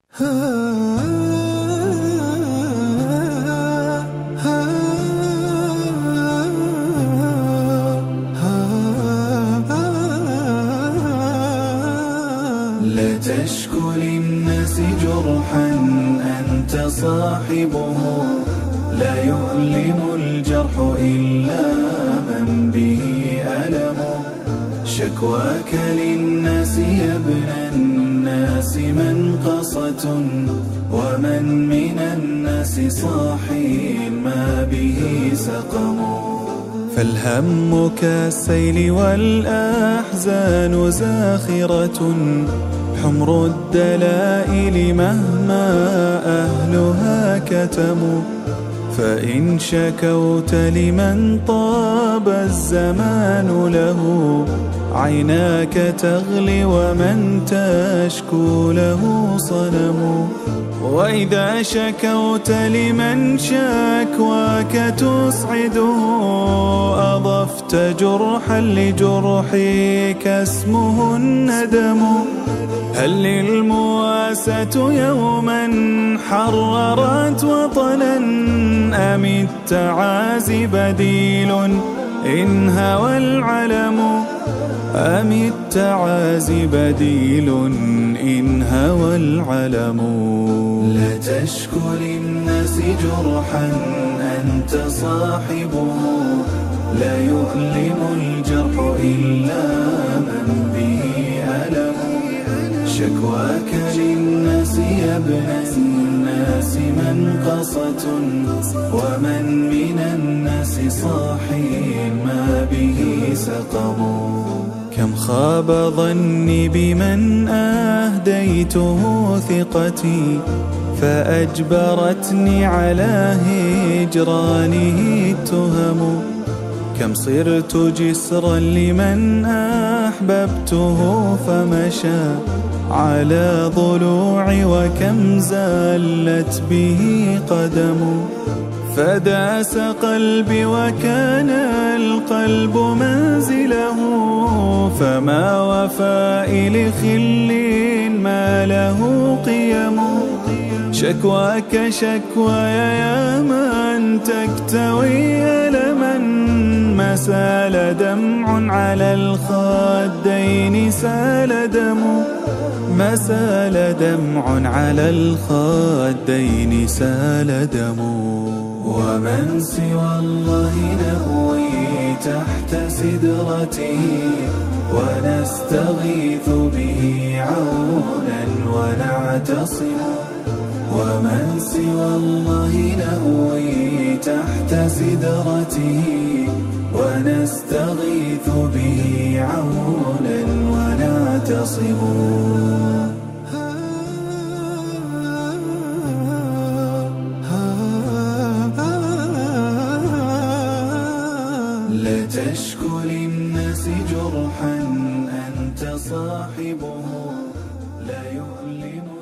لا تشكو للناس جرحا أنت صاحبه، لا يؤلم الجرح إلا من به ألم. شكواك للناس يا ابن الناس منقصة، ومن من الناس صاحي ما به سقم. فالهم كالسيل والأحزان زاخرة، حمر الدلائل مهما أهلها كتموا. فإن شكوت لمن طاب الزمان له، عيناك تغلي ومن تشكو له صنم. وإذا شكوت لمن شكواك تسعده، أضفت جرحا لجرحك اسمه الندم. هل للمواساة يوما حررت وطنا، أم التعازي بديل إن هوى العلم؟ أم التعازي بديل إن هوى العلم؟ لا تشكو للناس جرحا أنت صاحبه، لا يؤلم الجرح إلا من به ألم. شكواك للناس يا ابن الناس منقصة، ومن من الناس صاحي ما به سقم. كم خاب ظني بمن أهديته ثقتي، فأجبرتني على هجرانه التهم. كم صرت جسرا لمن أحببته فمشى على ضلوعي، وكم زلت به قدم. فداس قلبي وكان القلب منزله، فما وفائي لخل ما له قيم. شكواك شكوايا يا من تكتوي ألما، ما سال دمع على الخدين سال دم. ما سال دمع على الخدين سال دم. ومن سوى الله نهوي تحت سدرته، ونستغيث به عونا ونعتصم. ومن سوى الله نهوي تحت سدرته، ونستغيث به عونا ونعتصم. لا تشكو للناس جرحا أنت صاحبه، لا يؤلم